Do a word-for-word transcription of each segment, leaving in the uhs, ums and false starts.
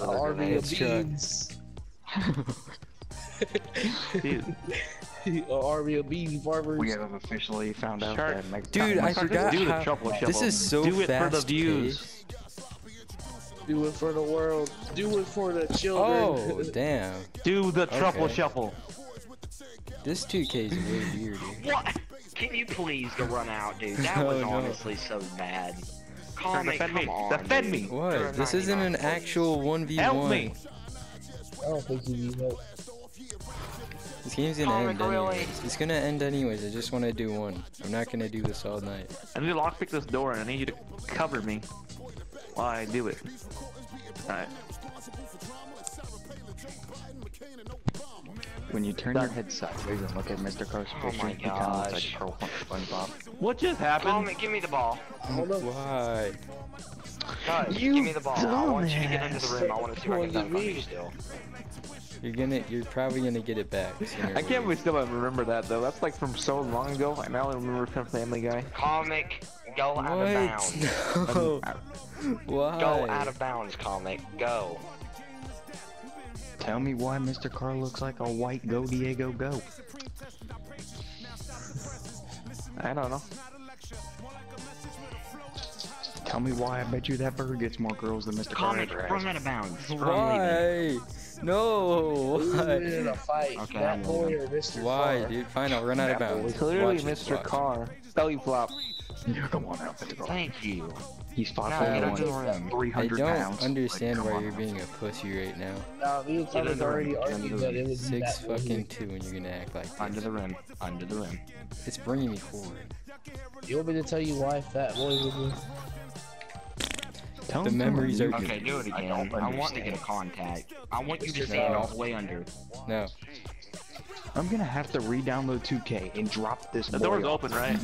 for the Army of grenades. beans. Dude. An army of beans farmers. We have officially found out Shark. that Mike Dude, I Shark, forgot do the how- truffle This shuffle. is so Do it for the fast views. Do it for the world. Do it for the children. Oh, damn. Do the truffle Okay. shuffle. This two K is way weird, dude. What? Can you please go run out, dude? That No, was no. honestly so bad. Shark, Comic, defend come me. on, Defend dude. me. You're What? a This isn't an ninety-nine. actual one v one. Help me. I don't think you need help. This game's gonna Comic, end really? anyways. It's gonna end anyways. I just want to do one. I'm not gonna do this all night. I need to lockpick this door and I need you to cover me while I do it. Alright. When you turn your head sideways and look at Mister Car's Oh picture, my he kind of looks like gosh. Pearl from SpongeBob. What just happened? Comic, give me the ball. Why? Guys, You give me the ball. I want you to get into the dumbass. room. I want to see if I can What dunk do on you you mean? still. You're gonna. You're probably gonna get it back. sooner or I can't later. believe still remember that though. That's like from so long ago. I now remember from Family Guy. Comic, go out of bounds. What? No. Why? Go out of bounds, Comic. Go. Tell me why Mister Car looks like a white Go Diego Go. I don't know. Tell me why I bet you that bird gets more girls than Mister Car Comic, ever run has. out of bounds. Run, leave Why? No. Who's Why? in a fight? Okay, that I'm boy leaving. or Mister Why, Carr? dude? Fine, I'll run out of bounds. Clearly, Watch this, Mister watch. Carr. Belly flop. Yeah, come on out, Mister Car. Thank you. He's five Now foot get one, into the room. three I hundred don't pounds. understand Like, why come you're on. being a pussy right now. Nah, me and Get in Comic the room. already Get in argued the that room. it would be Six that boy. fucking two, and you're gonna act like Under this. the rim. Under the rim. It's bringing me forward. You want me to tell you why Fat Boy would be? Tell The him to memories are remove Okay, do it I again. don't I, want to get a understand. contact. I want you to Mister stand Carr. all the way under. No. I'm gonna have to re-download two K and drop this. The boy door's off. open, right?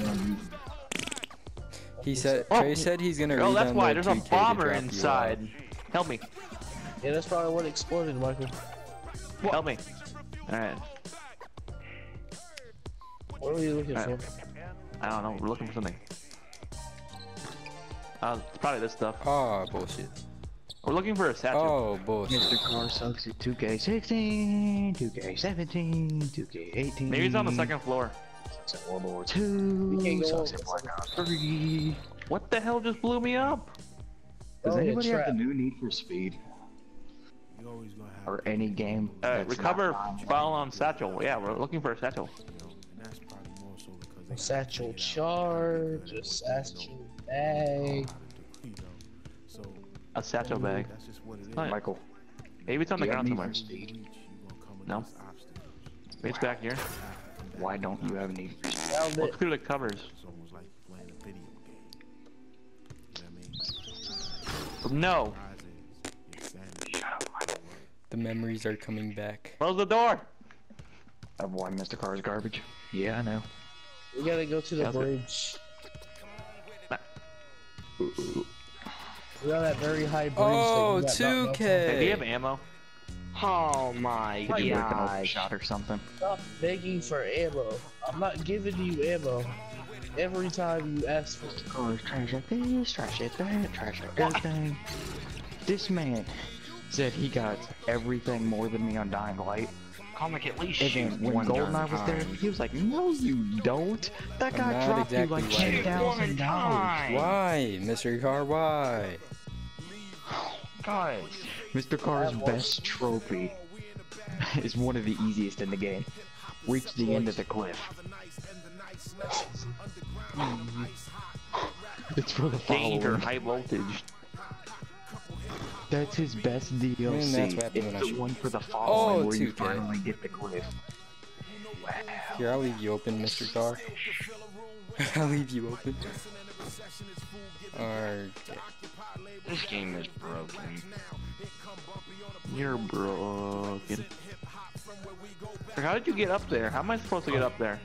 He said. Oh. Trey said he's gonna. Oh, that's why. re-download There's a two K to bomber drop you inside. off. Help me. Yeah, that's probably what exploded, Michael. Help me. Alright. What are you looking Alright. for? I don't know. We're looking for something. Uh, it's probably this stuff. Oh bullshit. We're looking for a statue. Oh bullshit. Mister Car sucks at two K sixteen, two K seventeen, two K eighteen. Maybe it's on the second floor. Sucks at World War Two. We can't go Sucks over at the Black second Ops three. What the hell just blew me up? Does Oh, anybody yeah, have the trap. new Need for Speed? You always gonna have Or any game? Uh, that's recover not- file on satchel. Yeah, we're looking for a satchel. you know, and that's probably more so because they A satchel charge, a satchel bag. you know. So A satchel bag. that's just what it is. Fine. Michael, Maybe it's on the Do you have ground Need somewhere. for Speed? You gonna come No. against obstacles. Maybe it's back here. why don't you have Need for Speed? Found Look it. through the covers. It's almost like playing a video game. You know what I mean? No. Surprise is, it's vanished. The memories are coming back. Close the door. Of why Mister Car is garbage? Yeah, I know. We gotta go to the How's it? bridge. Nah. We got that very high bridge. Oh, that you got knocked off. two K. Hey, do you have ammo? Oh my You working on a gosh. shot or something? Stop begging for ammo. I'm not giving you ammo. Every time you ask for it. Cars trash at this, trash at that, trash at everything. This man said he got everything more than me on Dying Light. Comic, at least And shoot then when one darn Goldeneye was there, time. he was like, "No, you don't. That I'm guy not dropped exactly you like like ten that. thousand One dollars." time. Why, Mister Carr? Why? Guys. Mister Carr's That was- best trophy is one of the easiest in the game. Reach the end of the cliff. It's for the Danger, following. high voltage. That's his best D L I C. mean, that's what happened when I It's the shoot. one for the following Oh, where you two K. finally get the cliff. Wow. Here, I'll leave you open, Mister Carr. I'll leave you open. Okay. This game is broken. You're broken. How did you get up there? How am I supposed to get up there?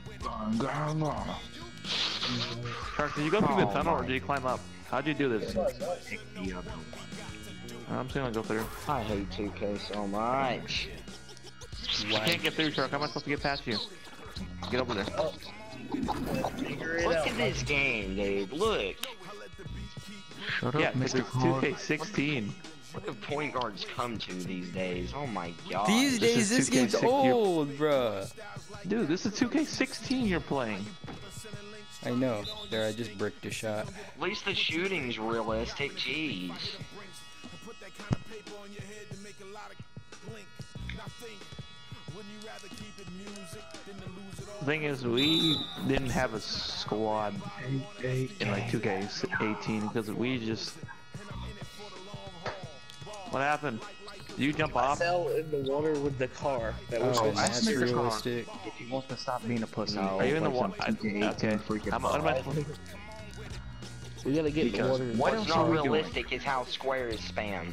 Shark, did you go through the Oh tunnel or my. did you climb up? How'd you do this? Pick me up. I'm just gonna go through. I hate two K so much. I can't get through, Shark. How am I supposed to get past you? Get over there. Figure it Look out. at this game, dude. Look. Shut up, Yeah, because Mister it's Car. two K sixteen. What have point guards come to these days? Oh my god. These This days, is this two K game's six, you're- old, bruh. Dude, this is two K sixteen you're playing. I know. There, I just bricked a shot. At least the shooting's realistic, jeez. The thing is, we didn't have a squad in like two K eighteen because we just... What happened? Did you jump I off? fell in the water with the car. That was Oh, just I that's smacked the car. realistic. If he wants to stop being a pussy, No. Are you in the play water? some two K eighteen freaking I'm, what am I ball. supposed We gotta get in the Because water. what What's else not are we doing? realistic is how square is spanned.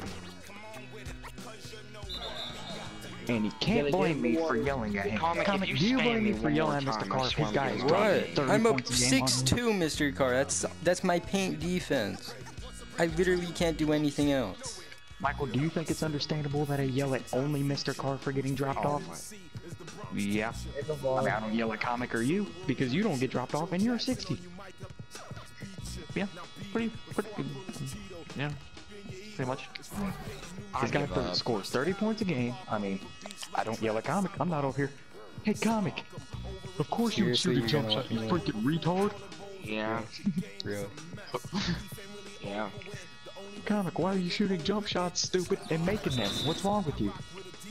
And you can't Gotta blame get me in the for water. yelling at him. Comic, Comic, if do you you spam blame me me for one yelling at more Mister time, Carr I if swear his guy to is God. dropping What? thirty I'm up points a game on six him? two, Mister Carr. That's that's my paint defense. I literally can't do anything else. Michael, do you think it's understandable that I yell at only Mister Carr for getting dropped Oh off? my. Yeah. In the I water. mean, I don't yell at Comic or you, because you don't get dropped off and you're sixty. Yeah. Pretty, pretty good. Yeah. Pretty much. I This guy give for- up. scores thirty points a game. I mean, I don't yell at Comic. I'm not over here. Hey, Comic. Of course you would Seriously, shoot a you're jump gonna shot, you let me freaking retard. Yeah, Really. yeah. Comic, why are you shooting jump shots, stupid, and making them? What's wrong with you?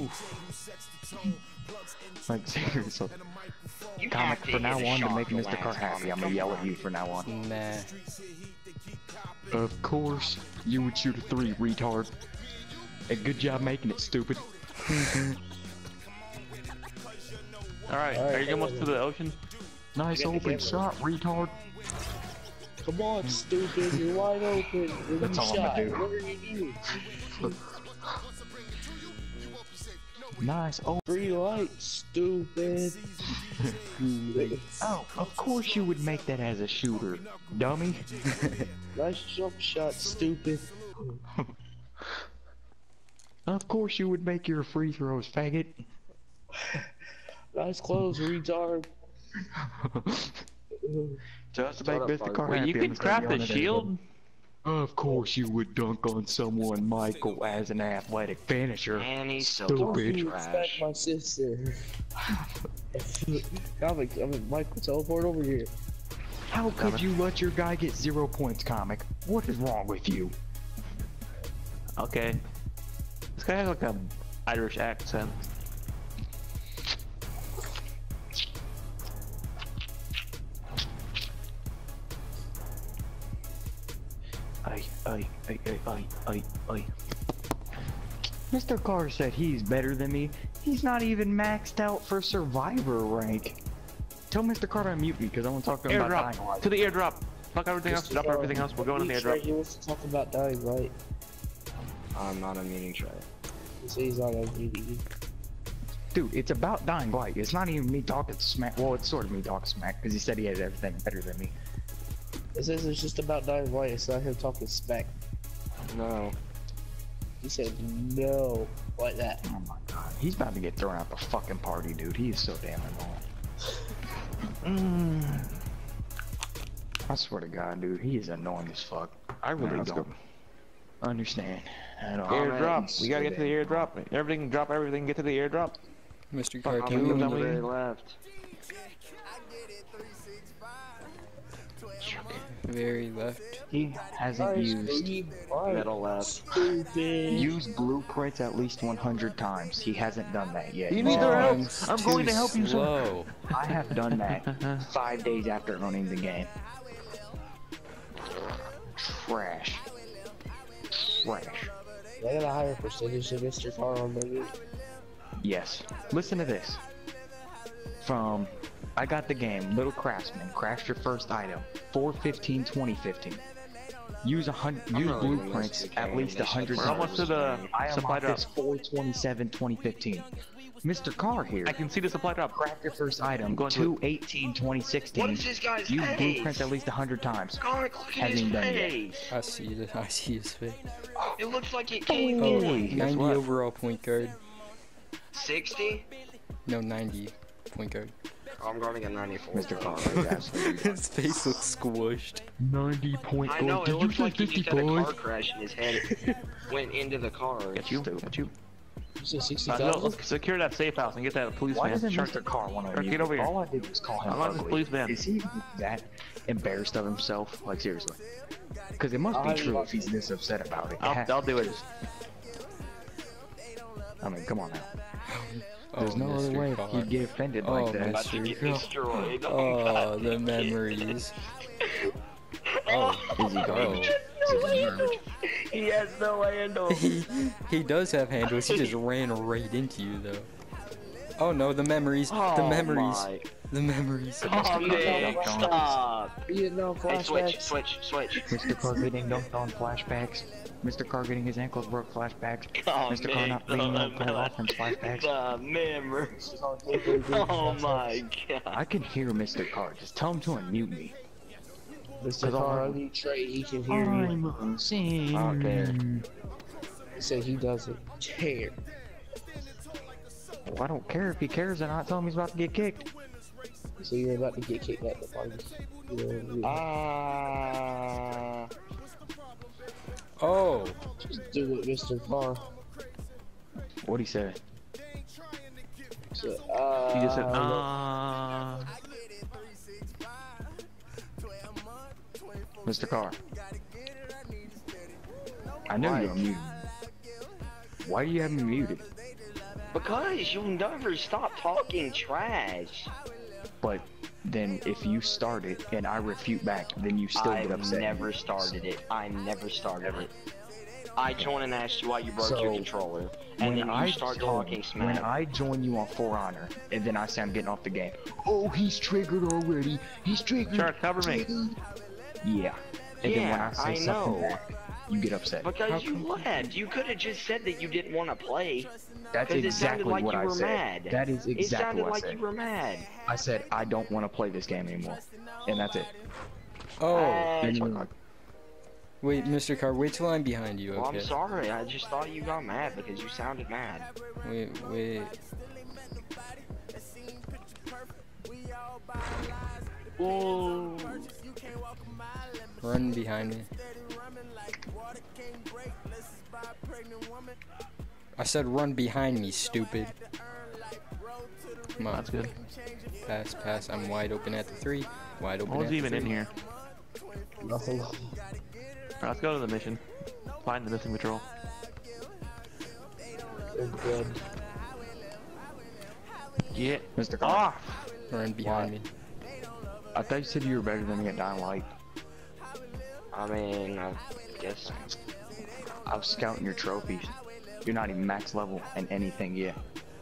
Like, seriously. You Comic, have to for now hit a on, to shot make to Mister last, Carr happy, Comic. I'm gonna yell at you from now on. Nah. Of course, you would shoot a three, retard. And good job making it, stupid. Alright, Alright, are you almost to the ocean? Nice Get the open camera. shot, retard. Come on, stupid. You're wide open. You're That's all I'ma shot. do. What are you doing? Nice. Oh, Free light, stupid. oh, of course you would make that as a shooter, dummy. Nice jump shot, stupid. Of course you would make your free throws, faggot. Nice clothes, retard. Just to Shut make up, Mister Bart. Carr Wait, happy, you I'm can just gonna craft be a on it shield? anyway. Of course you would dunk on someone, Michael, as an athletic finisher. And he's so Don't Stupid. you expect trash. my sister. Comic, I mean, Michael, teleport over here. How could you let your guy get zero points, Comic? What is wrong with you? Okay. This guy has like a Irish accent. Ay, ay, ay, ay, ay, ay, ay. Mister Carr said he's better than me. He's not even maxed out for Survivor rank. Tell Mister Carr to unmute me, because I want to talk to him about Dying Airdrop! Light. To the airdrop! Fuck everything else, Mister drop Carr, everything else, we're going to the he's airdrop. right, He wants to talk about dying, right? I'm not a meeting tray. He says he's on a meeting. Dude, it's about Dying Light. It's not even me talking smack. Well, it's sort of me talking smack, because he said he has everything better than me. It says it's just about dying light. It's not him talking smack. No. He said no, like that. Oh my god. He's about to get thrown out the fucking party, dude. He is so damn annoying. Mm. I swear to God, dude, he is annoying as fuck. I really let's don't go. understand at all. Airdrop! We gotta So get to the damn- airdrop. Everything, drop everything, get to the airdrop. Mister Fuck, Carr, I'm can gonna you move On that the way. very left. very left? He hasn't Nice used free light, Middle left. Stupid. used blueprints at least one hundred times. He hasn't done that yet. You need their help! Mine's I'm going too to help you, sir. slow. I have done that five days after owning the game. Trash. Trash. I got a higher percentage than Mister Carr on the game. Yes. Listen to this. From I got the game, Little Craftsman, crashed your first item, four fifteen twenty fifteen. Use a hundred I'm use really gonna blueprints miss the at game. least They a should hundred We're start almost times. to the I supply unlocked drop. this four twenty-seven twenty fifteen. Mister Carr here. I can see the supply drop. Cracked your first item, going to two eighteen twenty sixteen. What is this guy's Use face? blueprints at least a hundred times. Comic, look at Hasn't his done yet. face. I see the, I see his face. It looks like it came Oh, in. ninety what? overall point guard. sixty? No, ninety point guard. I'm guarding a ninety-four. Mister Carr is absolutely His face looks squished. ninety point I know, it looks like he just had a car crash and his head went into the car. Get you, get you. You said sixty Uh, no, thousand? secure that safe house and get that policeman. Why doesn't Shark, Mister Carr want to Shark, use get over it? here. All I did was call him I want this ugly. policeman. Is he that embarrassed of himself? Like, seriously? Because it must be I true love if he's this upset about it. It has- I'll, I'll do it. I mean, come on now. There's Oh, no other Mister way Carr. he'd get offended Oh, like that. About to Mister get Carr. destroyed. Oh, the memories. Oh, Is he garbage? oh. Is he garbage? He has no handle. He, he does have handles, he just ran right into you though. Oh no, the memories, Oh the memories, my. the memories. Oh man, stop. Vietnam Hey, switch, flashbacks. switch, switch. Mister Carr getting dunked on flashbacks. Mister Carr getting his ankles broke flashbacks. Oh, Mister Carr man, not being the- no play offense flashbacks. The memories. Oh my god. I can hear Mister Carr. Just tell him to unmute me. Mister Cause Carr, I'll- I need Trey, he can hear you. I'm sing. I don't care. He said he doesn't care. Well, I don't care if he cares or not. Tell him he's about to get kicked. So you're about to get kicked out the party. You know, you- Ah. Oh, Just do it, Mister Carr. What'd he say? So, uh, He just said, ah. Mister Carr. I know you're muted. Why do you have me muted? Because you'll never stop talking trash. But then if you start it and I refute back, then you still get I've upset. never started it. I never started it. I joined and asked you why you broke So, your controller, and then you I start join- talking When smack. I join you on For Honor, and then I say I'm getting off the game. Oh, he's triggered already. He's triggered. Shark, cover me. Yeah. And then when Yeah, I say I something know. back, you get upset. Because you left. You could have just said that you didn't want to play. That's Because it exactly sounded like what you I were said. mad. That is It exactly sounded what I like said. you were mad. I said I don't want to play this game anymore, and that's it. oh. Uh, That's what- Wait, Mister Carr, wait till I'm behind you, well, okay? I'm sorry. I just thought you got mad because you sounded mad. Wait, wait. Ooh. Run behind me. I said run behind me, stupid. Come on. That's good. Pass, pass. I'm wide open at the three. Wide open What at was the even three. in here? nothing. Alright, let's go to the mission. Find the missing patrol. They're good. Get Mister Carr, off! Run behind Why? me. I thought you said you were better than me at Dying Light. I mean, I guess. I was scouting your trophies. You're not even max level in anything yet.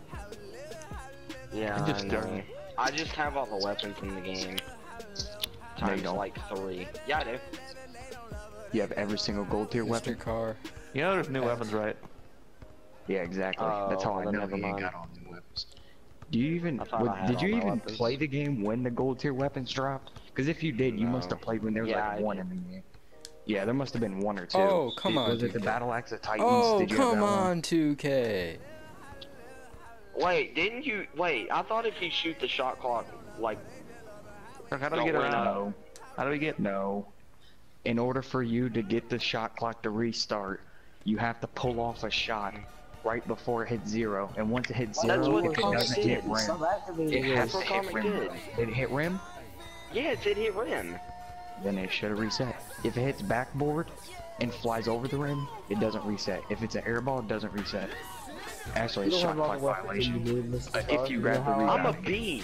Yeah, I'm just I know. dirty. I just have all the weapons in the game. No, you Times don't. like three. Yeah, I do. You have every single gold tier Mister weapon. Carr. You know there's new weapons, right? Yeah, exactly. Oh, That's how I then know never you ain't mind. got all new weapons. Do you even? I thought what- I had did all you my even weapons. play the game when the gold tier weapons dropped? Because if you did, you No. must have played when there was Yeah, like I one did. in the game. Yeah, there must have been one or two. Oh, come Did- on, Was it the dude. Battle Axe of Titans? Oh, did you have come that one? on, two K. Wait, didn't you? Wait, I thought if you shoot the shot clock, like, Shark, how do we Don't get win around? up. No, How do we get? no. In order for you to get the shot clock to restart, you have to pull off a shot right before it hits zero. And once it hits That's zero, what if it Comic doesn't did. hit rim, Stop activating it it. has That's to what hit Comic rim. did. Did it hit rim? yes, it hit rim. Then it should have reset. If it hits backboard and flies over the rim, it doesn't reset. If it's an air ball, it doesn't reset. Actually, You it's don't shot have all clock the weapons you violation. need, Mister Uh, if Carr. you know grab the how- rebound. I'm a beast.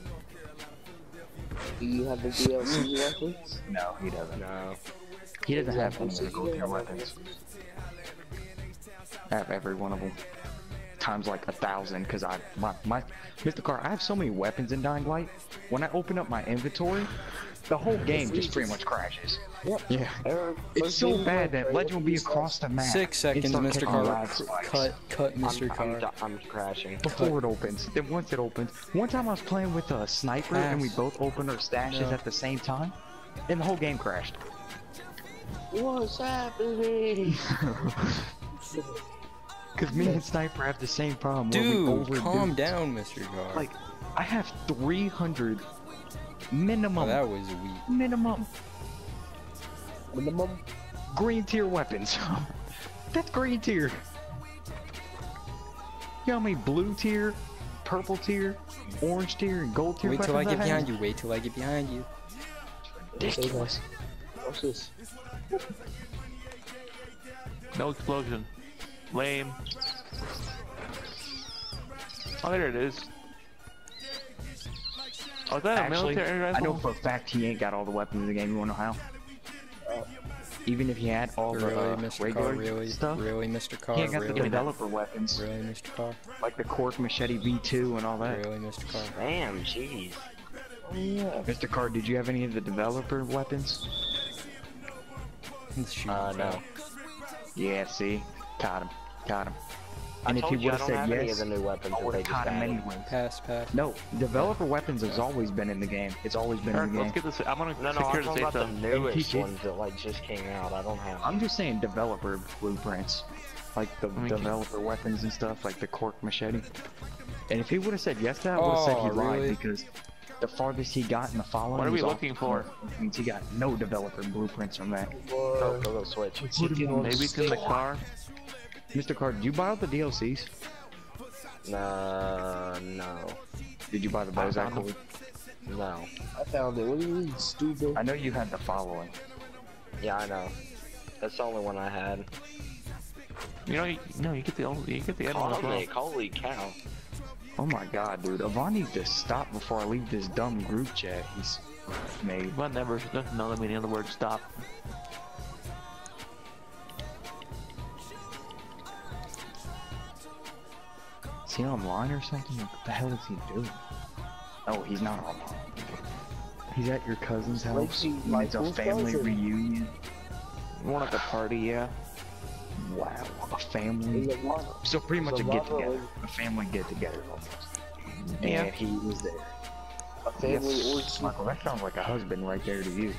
Do you have the D L C weapons? No, he doesn't. No. He doesn't have any of So the you gold tier have weapons. I have every one of them. Times like a thousand, cause I my my Mister Carr, I have so many weapons in Dying Light. When I open up my inventory, the whole game just pretty much crashes. Yep. Yeah. Eric, It's first so game bad of that trade, Legend will be he says- across the map. Six and seconds, start Mister catching Carr. lag spikes Cut, cut, Mister I'm, I'm, Carr. I'm crashing. Before it opens. Then once it opens. One time I was playing with a sniper and we Pass. both opened our stashes No. at the same time. And the whole game crashed. What's happening? Cause me and Sniper have the same problem. where we Dude, overdo- calm down, Mister Carr. Like, I have three hundred minimum. Oh, that was weak. Minimum Minimum. green tier weapons. That's green tier. You know how many blue tier, purple tier, orange tier, and gold tier Wait till I weapons get have? behind you. Wait till I get behind you. Ridiculous. What's this? No explosion. Lame. Oh, there it is. Oh, is that Actually, a military I rifle? know for a fact he ain't got all the weapons in the game. You wanna know how? Even if he had all Really, the uh, Mister regular Car? Really? stuff, Really, Mister Car? he ain't got Really? the developer weapons, Really, Mister Car? like the Cork Machete V two and all that. Really, Mister Car? Damn, jeez. Oh yeah. Mister Card, did you have any of the developer weapons? Shoot, Uh, no. Yeah, see? Caught him. Caught him. I And if he told you I would have don't said have any of yes, the new weapons I that would they have just caught him added. anyway. Pass, pass. No, developer weapons has always been in the game. It's always been Alright, in the let's game. get this. I'm gonna No, no, secure I'm the talking safe about the zone. newest did. ones that like just came out. I don't have. I'm just saying developer blueprints. Like the mean, developer weapons and stuff, like the Cork Machete. And if he would have said yes to that, I would have said he Oh, lied really? because the farthest he got in the following What are we was off looking the for? Cork. Means he got no developer blueprints from that. Go, go, go, switch. Maybe it's in the car. Mister Card, did you buy all the D L Cs? Uh, no, Did you buy the I Bozak found them. Cord? no. I found it. What do you mean, stupid? I know you had the following. Yeah, I know. That's the only one I had. You know, you, no, you get the old, you get the other one as well. Cosmic, holy cow. Oh my god, dude. Avon needs to stop before I leave this dumb group chat he's made. But never, that's another meaning of the word stop. Is he online or something? What the hell is he doing? Oh, he's not online. He's at your cousin's house. he- and like it's a whose family cousin? reunion. More like a party, yeah. Wow, a Is family. it one? So pretty much So a get Barbara together, was- a family get together almost. Yeah. And he was there. A family Yes. orgy? Michael, that sounds like a husband right there to you.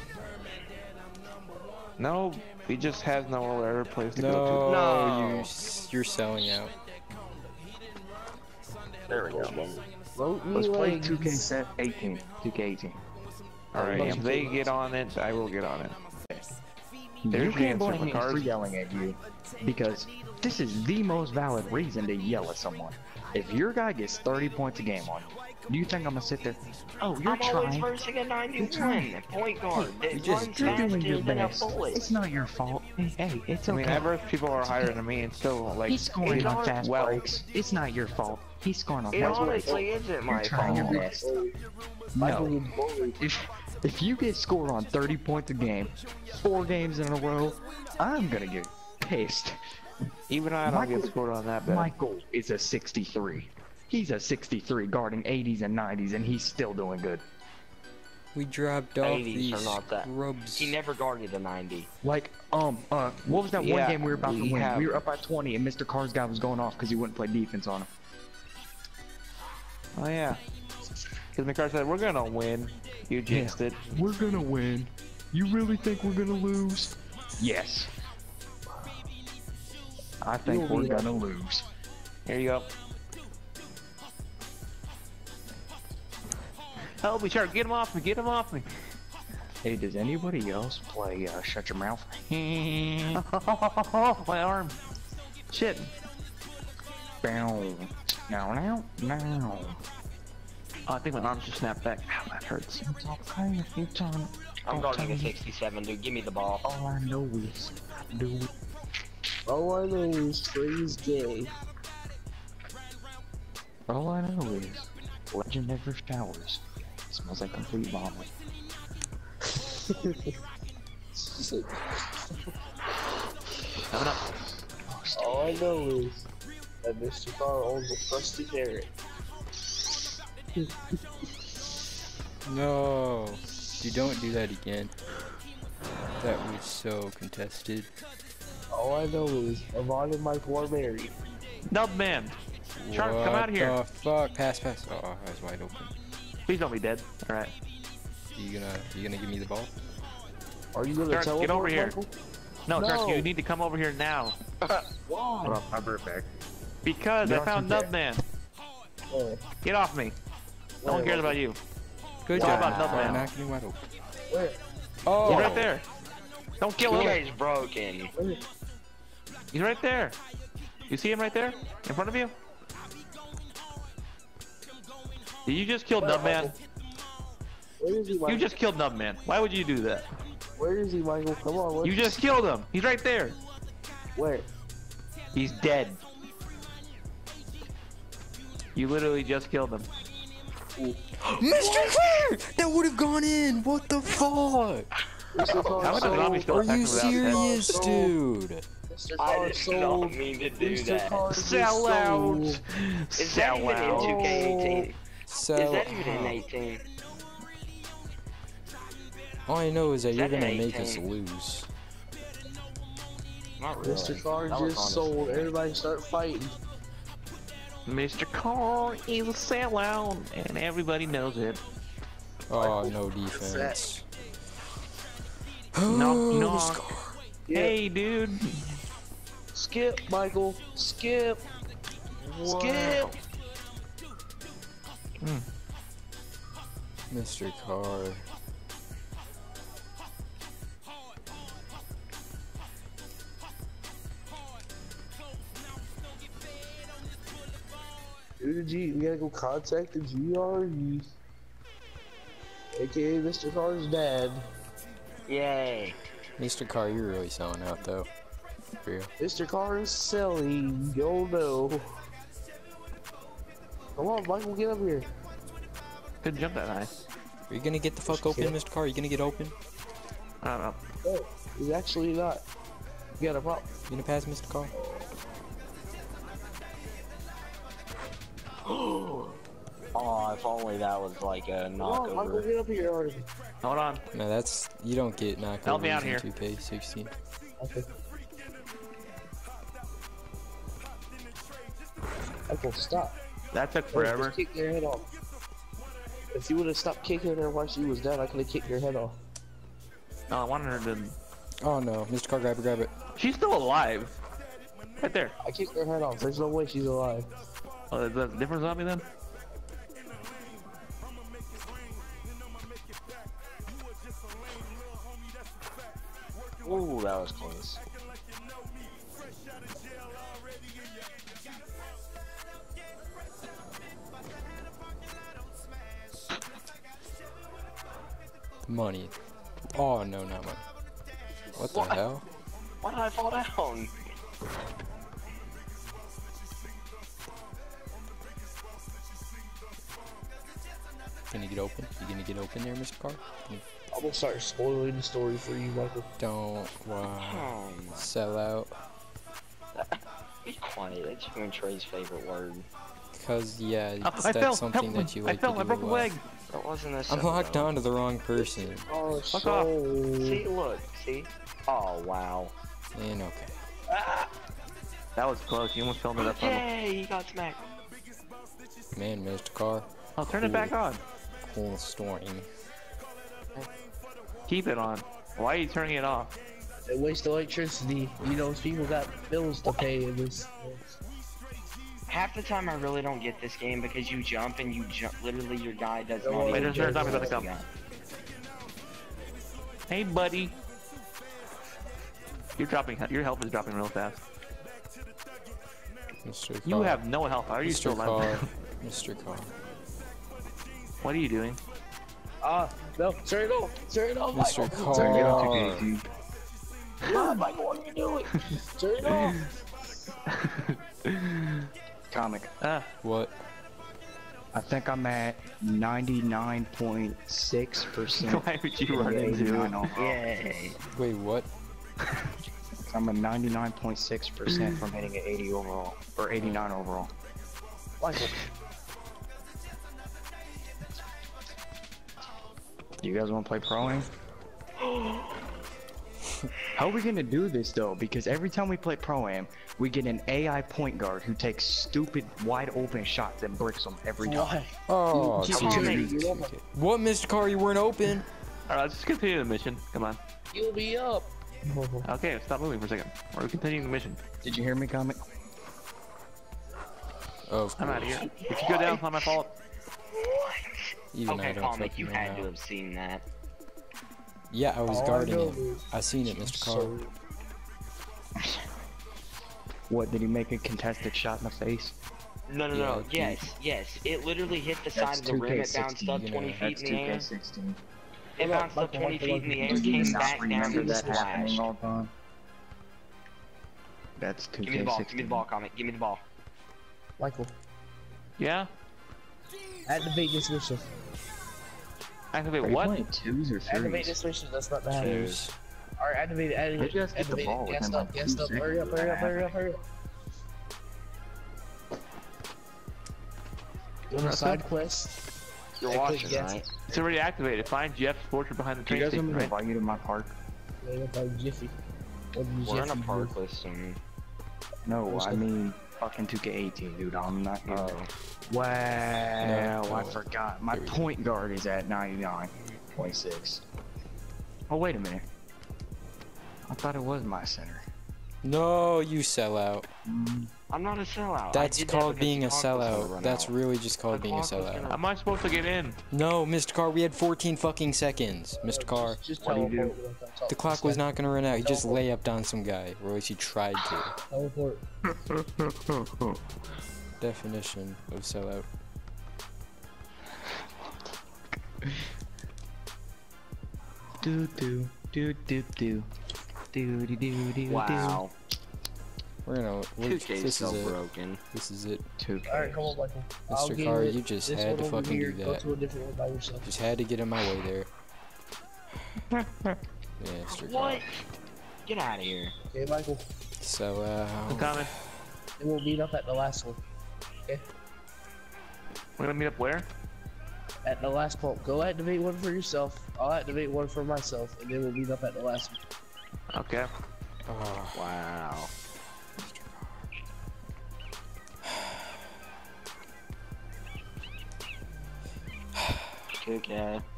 No, he just has no other place to go No, No. you, s- you're selling out. There we go. Vote me Let's play legs. two K eighteen. two K eighteen. to. Alright, if they get on it, I will get on it. You There's can't your blame answer me for for cars. yelling at you because this is the most valid reason to yell at someone. If your guy gets thirty points a game on you, do you think I'm gonna sit there? Oh, you're I'm always trying. versing a ninety-one trying. point guard that You just- runs You're doing faster your than a best. bullet. It's not your fault. Hey, hey, it's I okay. mean, ever people are higher than me and still like. He's scoring It's on not- fast well- breaks. It's not your fault. He's scoring on It fast breaks. honestly isn't You're my trying your fault. best. Michael No. was bullied. If, if you get scored on thirty points a game, four games in a row, I'm gonna get pissed. Even I don't Michael- get scored on that bad. Michael is a sixty-three. He's a sixty-three guarding eighties and nineties, and he's still doing good. We dropped off eighties these are not that. scrubs. He never guarded a ninety. Like, um, uh, what was that one Yeah, game we were about to we win? have- We were up by twenty, and Mister Carr's guy was going off because he wouldn't play defense on him. Oh yeah. Because McCarr said, we're gonna win. You jinxed it. We're gonna win. You really think we're gonna lose? Yes. I think You'll we're be gonna lose. Here you go. Help me, Shark. Get him off me. Get him off me. Hey, does anybody else play uh, Shut Your Mouth? My arm. Shit. Bow. Now, now, now. Oh, I think my arm just snapped back. Ow, that hurts. It's okay if you turn. I'm don't guarding a tell me. sixty-seven, dude. Give me the ball. All I know is do it. All I know is Trey's gay. All I know is legend never showers. It smells like complete vomit. Coming up. All I know is that Mister Carr owns a crusty carrot. No, you don't do that again. That was so contested. All I know is Avon and Michael are married. Nub man. Shark, what come out here. the fuck? Pass, pass. Oh, I was wide open. Please don't be dead. All right. You gonna, you gonna give me the ball? Are you gonna Shark, teleport, get over here. Michael? No, No. Shark, you need to come over here now. Why? Hold up, I'll be right back. Because Get I off found your Nub man. Oh, Get off me. No one cares about you. Good It's all job, about Mister Nubman. Knocking you wide open. Where? Oh! He's right there. Don't kill This him. guy's broken. Where? He's right there. You see him right there? In front of you? Did you just kill Nubman? Where is he, Michael? You just killed Nubman. Why would you do that? Where is he, Michael? Come on. Where? You just killed him. He's right there. Where? He's dead. You literally just killed him. Mister Clear! That would have gone in! What the fuck? Mister How Carr would the zombie sold. still Are attack you him without dead? serious, dude? Mister I Carr did sold. not mean to do Mister that. Carr just Sell out. sold. Is that Sell even in out. two K eighteen? So, Is that even in eighteen? all I know is that Is you're that gonna an make us eighteen? lose. Not really. Mister Carr That was just honest. sold. Everybody start fighting. Mister Carr is a sellout, and everybody knows it. Oh, no defense. Knock, Oh, knock. Mister Carr. Yeah. Hey, dude. Skip, Michael. Skip. Skip. Mister Carr. Do the G. We gotta go contact the G R E, aka Mister Carr's dad. Yay. Mister Carr, you're really selling out though. For real. Mister Carr is selling. Yo no. Come on, Michael, get up here. Couldn't jump that high. Are you gonna get the fuck open, Mister Carr? Are you gonna get open? I don't know. No, he's actually not. You got a problem. You gonna pass, Mister Carr? Oh, if only that was like a Come on, Michael, knockover. get up here already. Hold on. No, that's you don't get knocked Help me over out in here. two K sixteen. Okay. Michael, stop. That took Hey, forever. just kick their head off. If you would have stopped kicking her while she was dead, I could have kicked your head off. No, I wanted her to. Oh no, Mister Carr, grab it, grab it. She's still alive. Right there. I kicked her head off. There's no way she's alive. Oh, is that a different zombie then? Ooh, that was close. Money. Oh no, not money. What the What? hell? Why did I fall down? Can you get open? You gonna get open there, Mister Carr? Can you- I'm gonna start spoiling the story for you, Michael. Don't. Wow. Um, Sell out. be quiet. That's even Trey's favorite word. Cause yeah, Oh, it's, I that's fell. something Help me. that you I like fell. to I do broke a a lot. leg. That wasn't a I'm setup, locked though. on to the wrong person. Oh, Fuck off. See, look, see? Oh, wow. And okay. That was close. You almost fell into that puddle. Yay, he got smacked. Man, Mister Carr. Oh, turn it back on. Cool story. Keep it on. Why are you turning it off? They waste electricity. You know, people got bills to pay in this. Half the time I really don't get this game because you jump and you jump. Literally, your guy does Wait, not even there's another jump. zombie about to come. Hey, buddy. You're dropping. Your health is dropping real fast. Mister Carr. You have no health. How are you Mister still Carr. alive? Mister Carr. What are you doing? Ah, no, turn it off. Turn it off, Mister Michael. Turn it off. Carr. Come on, Michael, what are you doing? Turn it off. Comic. Ah, What? I think I'm at ninety-nine point six percent. why would you run into it? Yay. Wait, what? I'm at ninety-nine point six percent from hitting at eighty overall, or eighty-nine overall. Michael, You guys want to play pro-am? How are we gonna do this though? Because every time we play pro-am, we get an A I point guard who takes stupid wide open shots and bricks them every time. why? Oh, You- two you- K, you- two K. What, Mister Carr? You weren't open. Alright, let's just continue the mission. Come on. You'll be up. Okay, stop moving for a second. We're continuing the mission. Did you hear me, Comic? Of I'm out of course. here. If you go down, it's not my fault. Even I Okay, don't comic, fucking you know had how. to have seen that. Yeah, I was All I guarding know him. is- I seen it, Mister Carr. So, What, did he make a contested shot in the face? No, no, Yeah, no. he- Yes, yes. It literally hit the side of the rim. It bounced up you twenty know, feet That's in the air. two K sixteen. It Hold up, bounced up Michael, twenty Michael, feet in the Michael. air, Do you came not back down remember and that happening splashed. all the time? That's two K Give me the ball. Give me the sixteen. ball, comic. Give me the ball. Michael, Yeah? activate this mission. Activate Are you what? playing twos or Activate threes? this mission. That's not that happen. Cheers. Alright, activate it. Activate How'd you guys it. get the Activate ball it. within, Gassed like, up. two Gassed up. Hurry up. seconds Hurry of up. that Hurry up. Hurry up. Doing a side quest. You're I click watching, yes. right? It's already activated. Find Jeff's portrait behind the Do you train guys want station, me to right? invite you to my park? Yeah, look like Jiffy. What do We're in a Jiffy park do? with some. No, Where's I the- mean fucking two K eighteen, dude. I'm not. Oh. Wow, No, I no. forgot. My There we go. point guard is at ninety-nine point six. Oh, wait a minute. I thought it was my center. No, you sell out. Mm, I'm not a sellout. I That's did that called because being the a clock was gonna sellout. run That's out. really just called The being a clock was sellout. gonna- How am I supposed to get in? No, Mister Carr, we had fourteen fucking seconds. Mister Carr, Just, just What do you teleport. We don't have to talk the to clock this was guy. not gonna run out. He just lay up on some guy, or at least he tried to. Teleport. Definition of sellout. do do do do do do do do do. Wow. We're gonna. We're, two K's this so is it. broken. This is it. Two K. Alright, come on, Michael. I'll Mister give Carr, it you just this had to one over fucking here. do Go that. to a different one by yourself. Just had to get in my way there. Yeah, Mister Carr. What? Get out of here. Okay, Michael. So, uh. I'm coming. And we'll meet up at the last one. We're gonna meet up where? At the last pump. Go activate one for yourself. I'll activate one for myself, and then we'll meet up at the last one. Okay. Oh, Wow. two K.